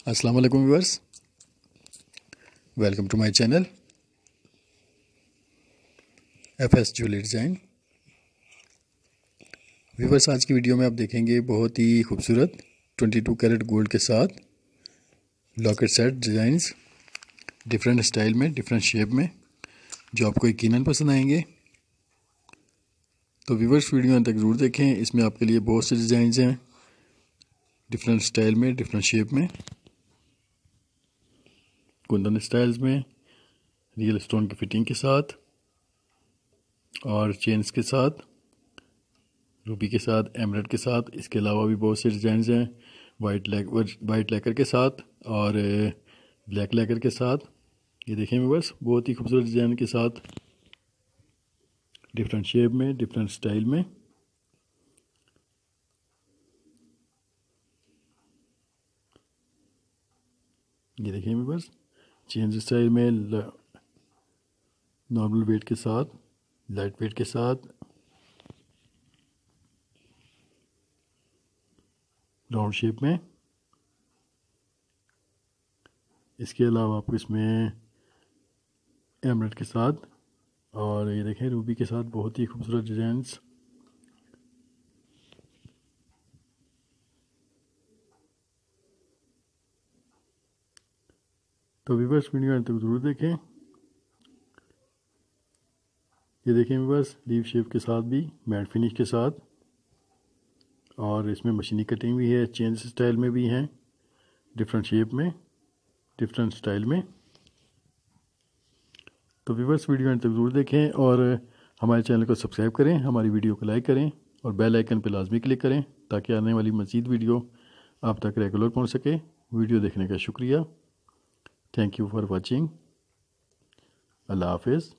अस्सलाम वालेकुम viewers, welcome to my channel FS jewellery design. Viewers, आज की वीडियो में आप देखेंगे बहुत ही खूबसूरत 22 कैरेट गोल्ड के साथ locket set designs different style में, डिफरेंट शेप में, जो आपको यकीनन पसंद आएंगे। तो व्यूअर्स, वीडियो अंत तक ज़रूर देखें। इसमें आपके लिए बहुत से डिज़ाइंस हैं डिफरेंट स्टाइल में, डिफरेंट शेप में, कुंदन स्टाइल्स में, रियल स्टोन की फिटिंग के साथ और चेन्स के साथ, रूबी के साथ, एमरेट के साथ। इसके अलावा भी बहुत से डिज़ाइन हैं वाइट लेकर के साथ और ब्लैक लेकर के साथ। ये देखें बस, बहुत ही खूबसूरत डिज़ाइन के साथ, डिफरेंट शेप में, डिफरेंट स्टाइल में। ये देखें बस, चेन स्टाइल में, नॉर्मल वेट के साथ, लाइट वेट के साथ, राउंड शेप में। इसके अलावा आपको इसमें एमरेट के साथ और ये देखें रूबी के साथ बहुत ही खूबसूरत डिज़ाइंस। तो व्यूअर्स, वीडियो अंत तक ज़रूर देखें। ये देखें व्यूअर्स, लीफ शेप के साथ भी, मैट फिनिश के साथ, और इसमें मशीनी कटिंग भी है, चेन स्टाइल में भी हैं, डिफरेंट शेप में, डिफरेंट स्टाइल में। तो व्यूअर्स, वीडियो अंत तक ज़रूर देखें और हमारे चैनल को सब्सक्राइब करें, हमारी वीडियो को लाइक करें और बेल आइकन पर लाजमी क्लिक करें ताकि आने वाली मज़ीद वीडियो आप तक रेगुलर पहुंच सके। वीडियो देखने का शुक्रिया। Thank you for watching. अल्लाह हाफिज़।